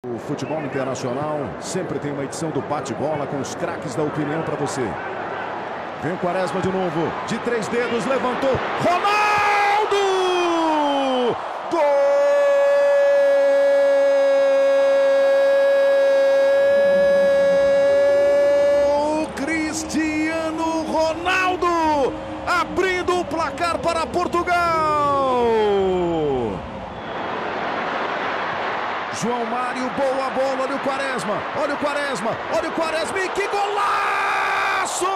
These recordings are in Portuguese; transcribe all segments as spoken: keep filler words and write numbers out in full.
O futebol internacional sempre tem uma edição do bate-bola com os craques da opinião para você. Vem o Quaresma de novo, de três dedos, levantou, Ronaldo! Gol! Cristiano Ronaldo abrindo o placar para Portugal. João Mário, boa bola, olha o Quaresma, olha o Quaresma, olha o Quaresma e que golaço!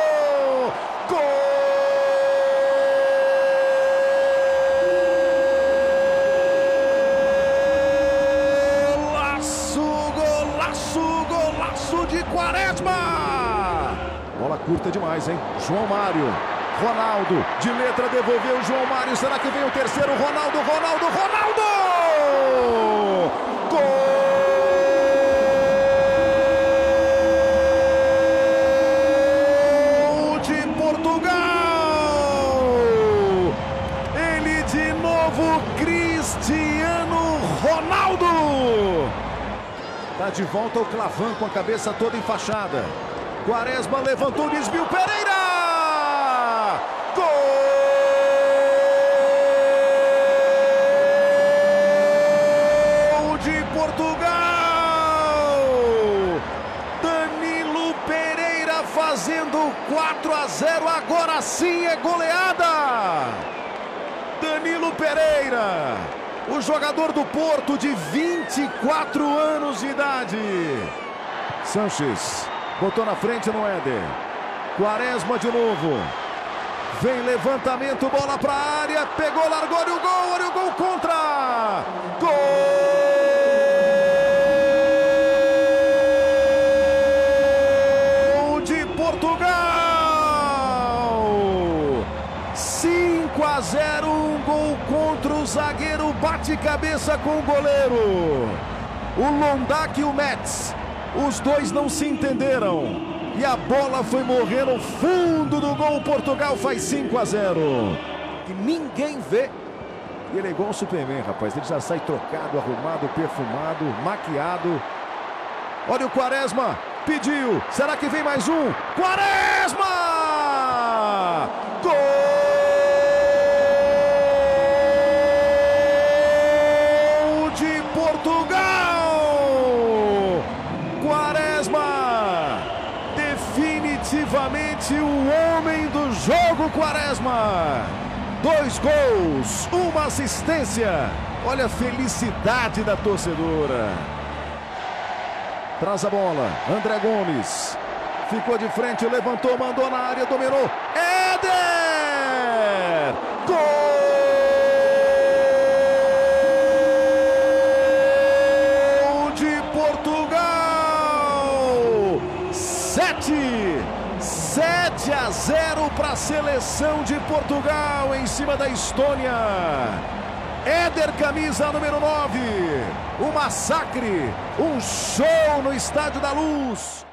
Golaço, golaço, golaço de Quaresma! Bola curta demais, hein? João Mário, Ronaldo, de letra devolveu o João Mário, será que vem o terceiro? Ronaldo, Ronaldo, Ronaldo! Gol de Portugal! Ele de novo, Cristiano Ronaldo! Tá de volta o Clavan com a cabeça toda enfaixada. Quaresma levantou, desviou, Pereira! Gol! Portugal! Danilo Pereira fazendo quatro a zero, agora sim é goleada! Danilo Pereira, o jogador do Porto de vinte e quatro anos de idade. Sanches botou na frente no Éder. Quaresma de novo. Vem levantamento, bola para a área, pegou, largou, olha o gol, olha o gol contra! Gol! cinco a zero, um gol contra o zagueiro, bate cabeça com o goleiro. O Londak e o Metz, os dois não se entenderam. E a bola foi morrer no fundo do gol. Portugal faz cinco a zero. E ninguém vê. E ele é igual o Superman, rapaz. Ele já sai trocado, arrumado, perfumado, maquiado. Olha o Quaresma. Pediu. Será que vem mais um? Quaresma! Gol de Portugal! Quaresma! Definitivamente o homem do jogo, Quaresma! Dois gols, uma assistência. Olha a felicidade da torcedora. Traz a bola, André Gomes. Ficou de frente, levantou, mandou na área, dominou. Éder! Gol de Portugal! Sete! sete a zero para a seleção de Portugal em cima da Estônia. Éder, camisa número nove. Um massacre, um show no Estádio da Luz.